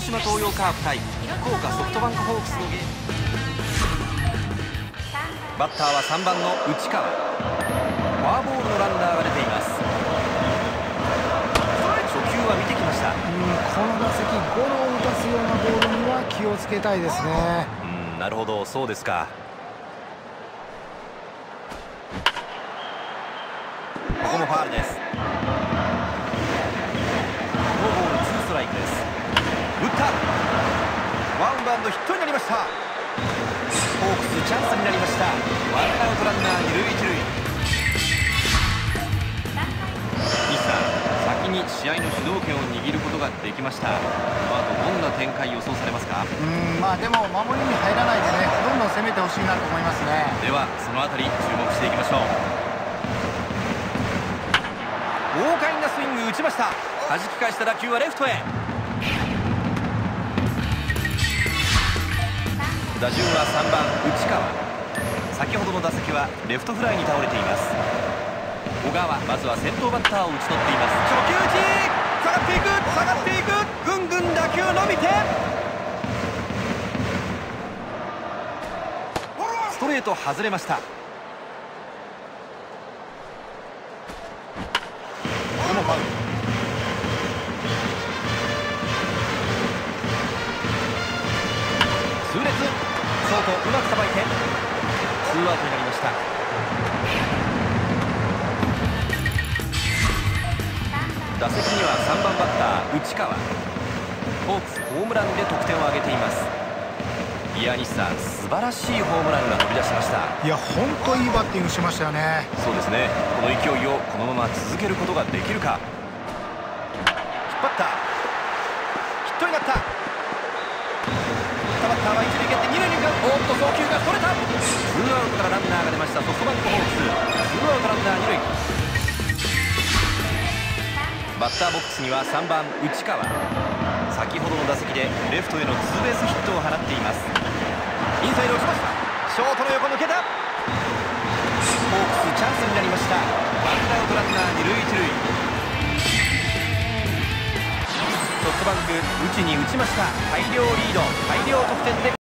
島東洋カープ対福岡ソフトバンクホークスのゲーム。バッターは3番の内川。フォアボールのランナーが出ています。初球は見てきました。 この打席ゴロを打たすようなボールには気をつけたいですね。 なるほど、そうですか。ここもファウルです。ノーボール2ストライクです。打った。ワンバウンドヒットになりました。ホークスチャンスになりました。ワンアウトランナー二塁一塁。西さん、先に試合の主導権を握ることができました。この後どんな展開予想されますか？ でも守りに入らないでね、どんどん攻めてほしいなと思いますね。 ではそのあたり注目していきましょう。豪快なスイング打ちました。弾き返した打球はレフトへ。打順は3番内川。先ほどの打席はレフトフライに倒れています。小川、まずは先頭バッターを打ち取っています。初球打ち、下がっていく、下がっていく、ぐんぐん打球伸びてストレート外れました。ここもファウル。痛烈、ショートうまくさばいてツーアウトになりました。打席には3番バッター内川。ホークスホームランで得点を挙げています。いや西さん、素晴らしいホームランが飛び出しました。 いや本当いいバッティングしましたよね。 そうですね。この勢いをこのまま続けることができるか。引っ張った。ヒットになった。バッターは一塁蹴って二塁に向かう。送球がそれた。ツーアウトからランナーが出ました。ソフトバンクホークスツーアウトランナー二塁。バッターボックスには3番内川。先ほどの打席でレフトへのツーベースヒットを放っています。インサイド打ちました。ショートの横抜けた。ホークスチャンスになりました。ワンアウトランナー二塁一塁。ソフトバンク打ちに打ちました。大量リード、大量得点で